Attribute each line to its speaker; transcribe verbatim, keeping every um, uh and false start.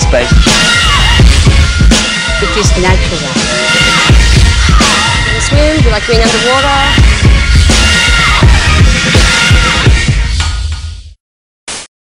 Speaker 1: space.
Speaker 2: It's just natural. You swim, you like being underwater.